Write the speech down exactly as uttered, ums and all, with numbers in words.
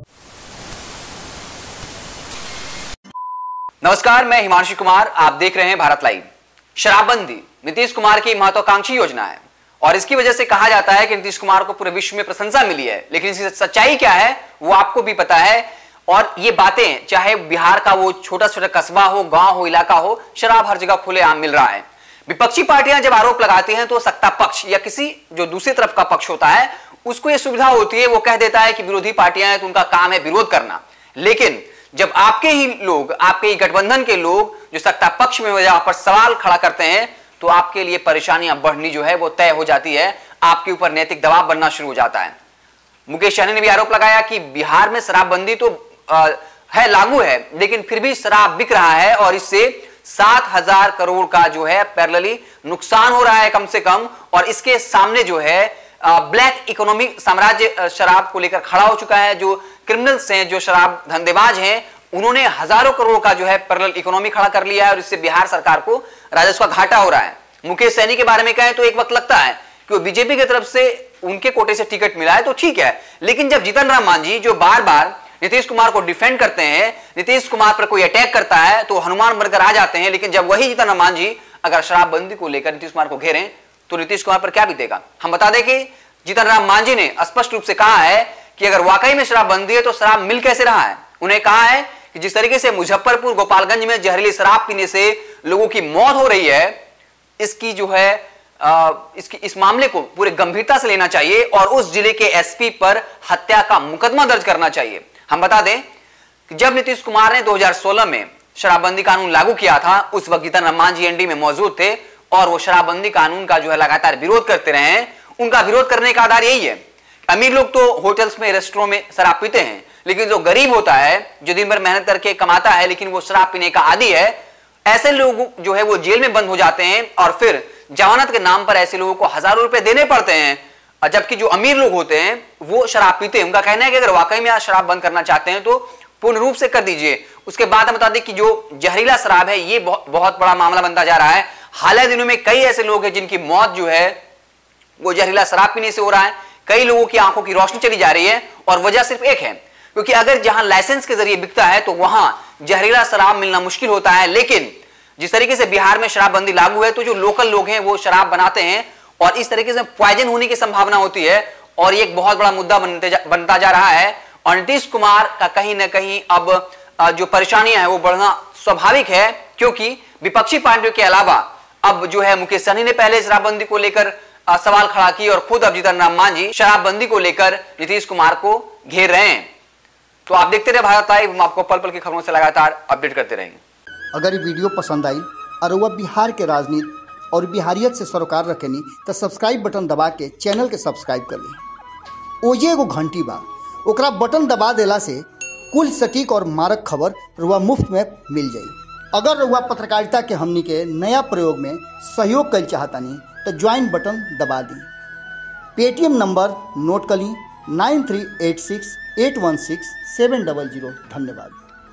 नमस्कार, मैं हिमांशु कुमार, आप देख रहे हैं भारत लाइव। शराबबंदी नीतीश कुमार की महत्वाकांक्षी योजना है और इसकी वजह से कहा जाता है कि नीतीश कुमार को पूरे विश्व में प्रशंसा मिली है, लेकिन इसकी सच्चाई क्या है वो आपको भी पता है। और ये बातें चाहे बिहार का वो छोटा छोटा कस्बा हो, गांव हो, इलाका हो, शराब हर जगह खुलेआम मिल रहा है। विपक्षी पार्टियां जब आरोप लगाती हैं तो सत्ता पक्ष या किसी जो दूसरी तरफ का पक्ष होता है उसको ये सुविधा होती है, वो कह देता है कि विरोधी पार्टियां हैं तो उनका काम है विरोध करना। लेकिन जब आपके ही लोग, आपके ही गठबंधन के लोग जो सत्ता पक्ष में वजह पर सवाल खड़ा करते हैं तो आपके लिए परेशानियां बढ़नी जो है वो तय हो जाती है, आपके ऊपर नैतिक दबाव बनना शुरू हो जाता है। मुकेश सहनी ने भी आरोप लगाया कि बिहार में शराबबंदी तो आ, है, लागू है, लेकिन फिर भी शराब बिक रहा है और इससे सात हजार करोड़ का जो है पैरेलली नुकसान हो रहा है कम से कम। और इसके सामने जो है ब्लैक इकोनॉमी साम्राज्य शराब को लेकर खड़ा हो चुका है। जो क्रिमिनल्स हैं, जो शराब धंधेबाज हैं, उन्होंने हजारों करोड़ का जो है पैरेलल इकोनॉमी खड़ा कर लिया है और इससे बिहार सरकार को राजस्व का घाटा हो रहा है। मुकेश सहनी के बारे में कहें तो एक वक्त लगता है कि वो बीजेपी की तरफ से उनके कोटे से टिकट मिला है तो ठीक है, लेकिन जब जीतन राम मांझी जो बार बार नीतीश कुमार को डिफेंड करते हैं, नीतीश कुमार पर कोई अटैक करता है तो हनुमान बनकर आ जाते हैं, लेकिन जब वही जीतन राम मांझी अगर शराबबंदी को लेकर नीतीश कुमार को घेरें तो नीतीश कुमार पर क्या बीतेगा। हम बता दें कि जीतन राम मांझी ने स्पष्ट रूप से कहा है कि अगर वाकई में शराबबंदी है तो शराब मिल कैसे रहा है। उन्हें कहा है कि जिस तरीके से मुजफ्फरपुर, गोपालगंज में जहरीली शराब पीने से लोगों की मौत हो रही है, इसकी जो है आ, इसकी इस मामले को पूरे गंभीरता से लेना चाहिए और उस जिले के एसपी पर हत्या का मुकदमा दर्ज करना चाहिए। हम बता दें कि जब नीतीश कुमार ने दो हज़ार सोलह में शराबबंदी कानून लागू किया था, उस वक्त जीतन राम मांझी एनडी में मौजूद थे और वो शराबबंदी कानून का जो है लगातार विरोध करते रहे हैं। उनका विरोध करने का आधार यही है, अमीर लोग तो होटल्स में, रेस्टोरेंट में शराब पीते हैं, लेकिन जो गरीब होता है, जो दिन भर मेहनत करके कमाता है लेकिन वो शराब पीने का आदी है, ऐसे लोग जो है वो जेल में बंद हो जाते हैं और फिर जमानत के नाम पर ऐसे लोगों को हजारों रुपए देने पड़ते हैं। जबकि जो अमीर लोग होते हैं वो शराब पीते हैं। उनका कहना है कि अगर वाकई में आप शराब बंद करना चाहते हैं तो पूर्ण रूप से कर दीजिए। उसके बाद हम बता दें कि जो जहरीला शराब है ये बहुत बड़ा मामला बनता जा रहा है। हाल ही दिनों में कई ऐसे लोग हैं जिनकी मौत जो है वो जहरीला शराब पीने से हो रहा है। कई लोगों की आंखों की रोशनी चली जा रही है और वजह सिर्फ एक है, क्योंकि अगर जहां लाइसेंस के जरिए बिकता है तो वहां जहरीला शराब मिलना मुश्किल होता है। लेकिन जिस तरीके से बिहार में शराबबंदी लागू है तो जो लोकल लोग हैं वो शराब बनाते हैं और इस तरीके से पॉइजन होने की संभावना होती है और ये एक बहुत बड़ा मुद्दा बनते जा, बनता जा रहा है। और नीतीश कुमार का कहीं ना कहीं अब जो परेशानियां हैं वो बढ़ना स्वाभाविक है, क्योंकि विपक्षी पार्टियों के अलावा अब जो है मुकेश सहनी ने पहले शराबबंदी को लेकर सवाल खड़ा की और खुद अब जीतन राम मांझी शराबबंदी को लेकर नीतीश कुमार को घेर रहे हैं। तो आप देखते रहे भारत लाइव, हम आपको पल पल की खबरों से लगातार अपडेट करते रहेंगे। अगर ये वीडियो पसंद आई और वह बिहार के राजनीति और बिहारियत से सरोकार रखेनी तो सब्सक्राइब बटन दबा के चैनल के सब्सक्राइब कर ली। ओजे एगो घंटी बा, ओकरा बटन दबा देला से कुल सटीक और मारक खबर रुआ मुफ्त में मिल जाई। अगर रुआ पत्रकारिता के हमनी के नया प्रयोग में सहयोग कर चाहतानी तो ज्वाइन बटन दबा दी। पेटीएम नंबर नोट कर ली nine three eight six eight one six seven double zero. धन्यवाद।